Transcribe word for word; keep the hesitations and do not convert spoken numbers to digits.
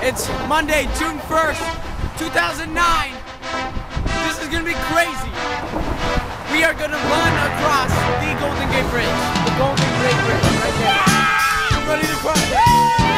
It's Monday, June first, two thousand nine. This is gonna be crazy. We are gonna run across the Golden Gate Bridge. The Golden Gate Bridge, right there. We're ready to cross.